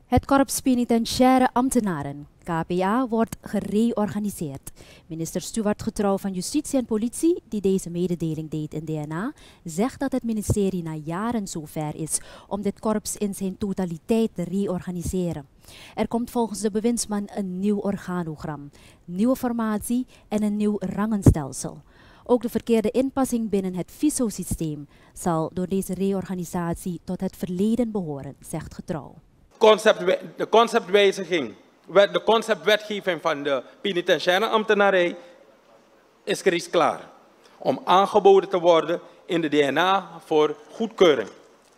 Het Korps Penitentiaire Ambtenaren, KPA, wordt gereorganiseerd. Minister Stuart Getrouw van Justitie en Politie, die deze mededeling deed in DNA, zegt dat het ministerie na jaren zover is om dit korps in zijn totaliteit te reorganiseren. Er komt volgens de bewindsman een nieuw organogram, nieuwe formatie en een nieuw rangenstelsel. Ook de verkeerde inpassing binnen het FISO-systeem zal door deze reorganisatie tot het verleden behoren, zegt Getrouw. De conceptwijziging, de conceptwetgeving van de penitentiaire ambtenarij is reeds klaar om aangeboden te worden in de DNA voor goedkeuring.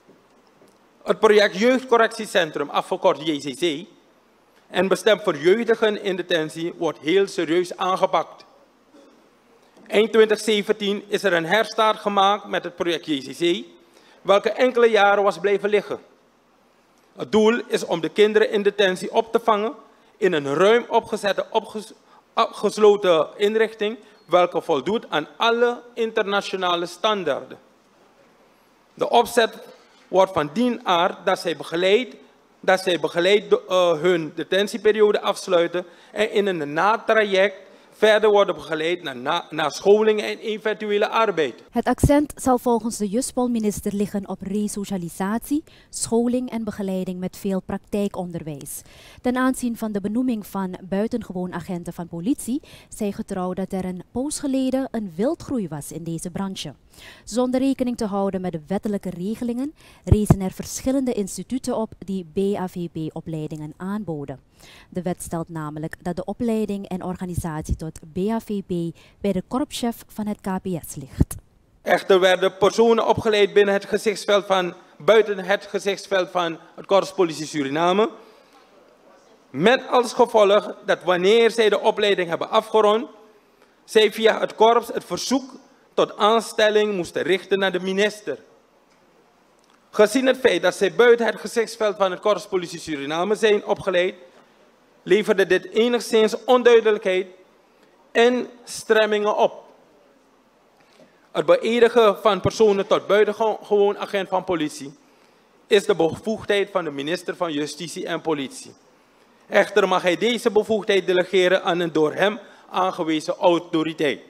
Het project Jeugdcorrectiecentrum, afgekort JCC, en bestemd voor jeugdigen in detentie, wordt heel serieus aangepakt. Eind 2017 is er een herstart gemaakt met het project JCC, welke enkele jaren was blijven liggen. Het doel is om de kinderen in detentie op te vangen in een ruim opgezette, gesloten inrichting, welke voldoet aan alle internationale standaarden. De opzet wordt van die aard dat zij begeleid hun detentieperiode afsluiten en in een natraject verder worden begeleid naar scholing en eventuele arbeid. Het accent zal volgens de Juspol-minister liggen op resocialisatie, scholing en begeleiding met veel praktijkonderwijs. Ten aanzien van de benoeming van buitengewoon agenten van politie, zei Getrouw dat er een poos geleden een wildgroei was in deze branche. Zonder rekening te houden met de wettelijke regelingen, rezen er verschillende instituten op die BAVP-opleidingen aanboden. De wet stelt namelijk dat de opleiding en organisatie tot BAVP bij de korpschef van het KPS ligt. Echter werden personen opgeleid buiten het gezichtsveld van het Korps Politie Suriname, met als gevolg dat wanneer zij de opleiding hebben afgerond, zij via het korps het verzoek tot aanstelling moesten richten naar de minister. Gezien het feit dat zij buiten het gezichtsveld van het Korps Politie Suriname zijn opgeleid, leverde dit enigszins onduidelijkheid en stremmingen op. Het beëdigen van personen tot buitengewoon agent van politie is de bevoegdheid van de minister van Justitie en Politie. Echter mag hij deze bevoegdheid delegeren aan een door hem aangewezen autoriteit.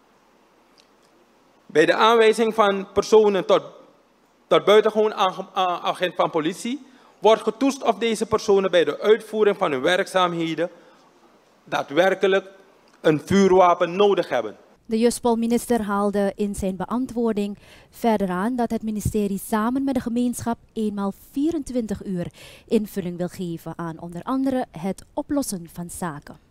Bij de aanwijzing van personen tot buitengewoon agent van politie wordt getoetst of deze personen bij de uitvoering van hun werkzaamheden daadwerkelijk een vuurwapen nodig hebben. De Juspol-minister haalde in zijn beantwoording verder aan dat het ministerie samen met de gemeenschap eenmaal 24 uur invulling wil geven aan onder andere het oplossen van zaken.